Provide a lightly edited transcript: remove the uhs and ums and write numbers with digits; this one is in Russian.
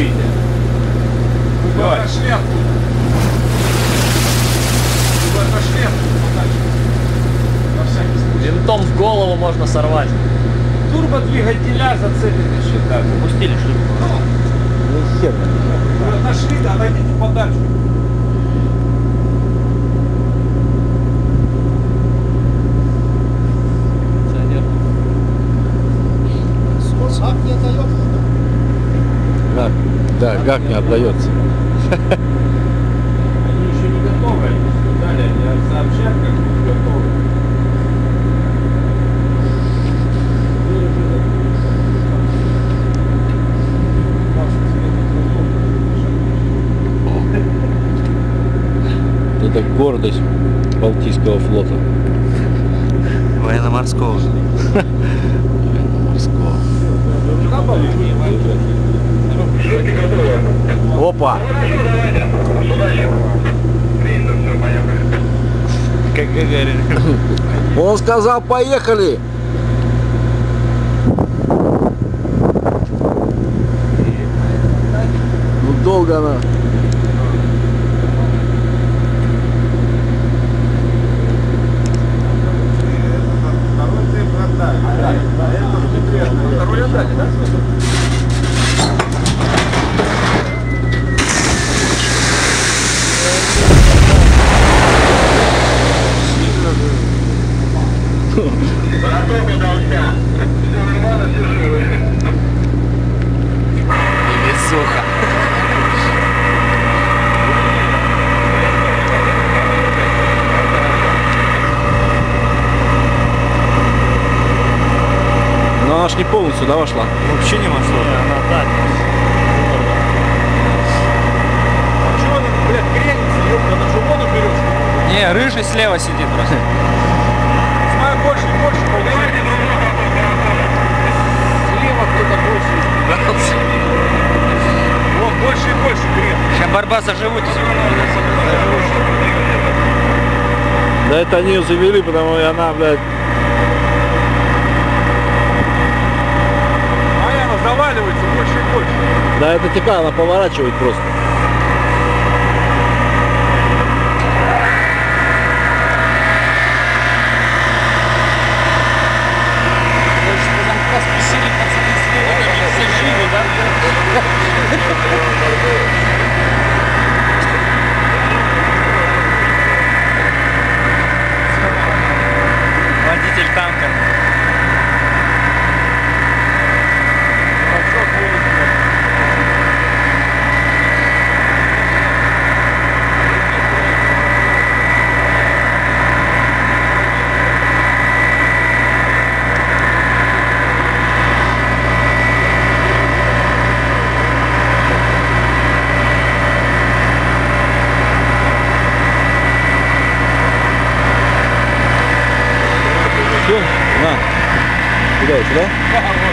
смотрите. Вы отошли оттуда. Вы отошли оттуда. На всякий случай. Винтом в голову можно сорвать. Турбодвигателя зацеплены считать. Упустили шлюпку. Вы отошли, да, отойдите подальше. Гак не отдает. Да, гак не отдается. Они еще не готовы, они дали, они сообщат, как будут готовы. Это гордость Балтийского флота. Военно-морского. Военно-морского. Опа! Как Гагарин. Он сказал, поехали! Ну долго она. Второй отдали, да? Невезуха. Но она ж не полностью, да, вошла? Вообще не вошло. Она так. Чего она, блядь, кренится, ёпта, на чего берешь? Не, рыжий слева сидит просто. Смотри, больше и больше получается. Слева кто-то больше испугался. Вот, больше и больше крен. Сейчас борьба за живучесть. Да это они ее завели, потому что она, блядь, А она заваливается больше и больше. да это типа она поворачивает просто. Водитель танка. Все, на. Куда, сюда?